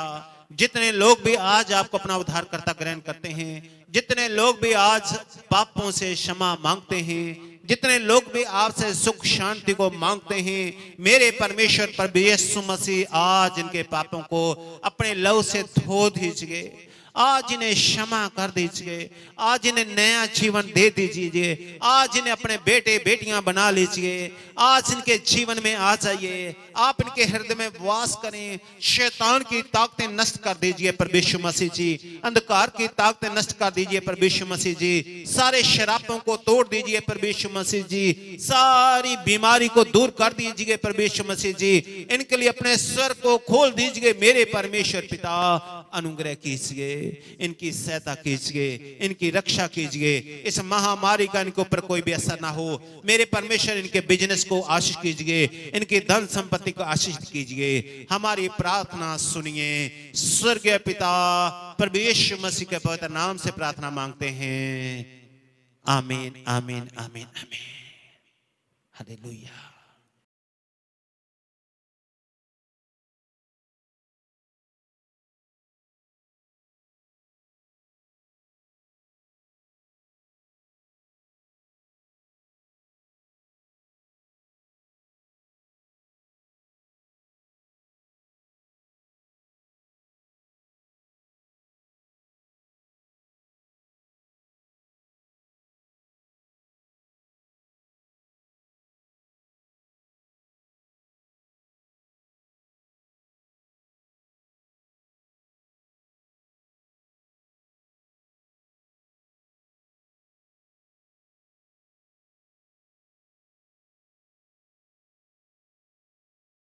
जितने लोग भी आज आपको अपना उद्धारकर्ता ग्रहण करते हैं, जितने लोग भी आज पापों से क्षमा मांगते हैं, जितने लोग भी आपसे सुख शांति को मांगते हैं, मेरे परमेश्वर पर यीशु मसीह आज इनके पापों को अपने लहू से धो दीजिए, आज इन्हें क्षमा कर दीजिए, आज इन्हें नया जीवन दे दीजिए, आज इन्हें अपने बेटे बेटियां बना लीजिए, आज इनके जीवन में आ जाइए, आप इनके हृदय में वास करें, शैतान की ताकतें नष्ट कर दीजिए प्रभु यीशु मसीह जी, अंधकार की ताकतें नष्ट कर दीजिए प्रभु यीशु मसीह जी, सारे शरापों को तोड़ दीजिए प्रभु यीशु मसीह जी, सारी बीमारी को दूर कर दीजिए प्रभु यीशु मसीह जी, इनके लिए अपने स्वर को खोल दीजिए मेरे परमेश्वर पिता, अनुग्रह कीजिए, इनकी सहायता कीजिए, इनकी रक्षा कीजिए, इस महामारी का इनके ऊपर कोई भी असर ना हो, मेरे परमेश्वर इनके बिजनेस को आशीष कीजिए, इनकी धन संपत्ति को आशीष कीजिए, हमारी प्रार्थना सुनिए, स्वर्गीय पिता प्रभु यीशु मसीह के पवित्र नाम से प्रार्थना मांगते हैं, आमीन आमीन आमीन आमीन, हालेलुया।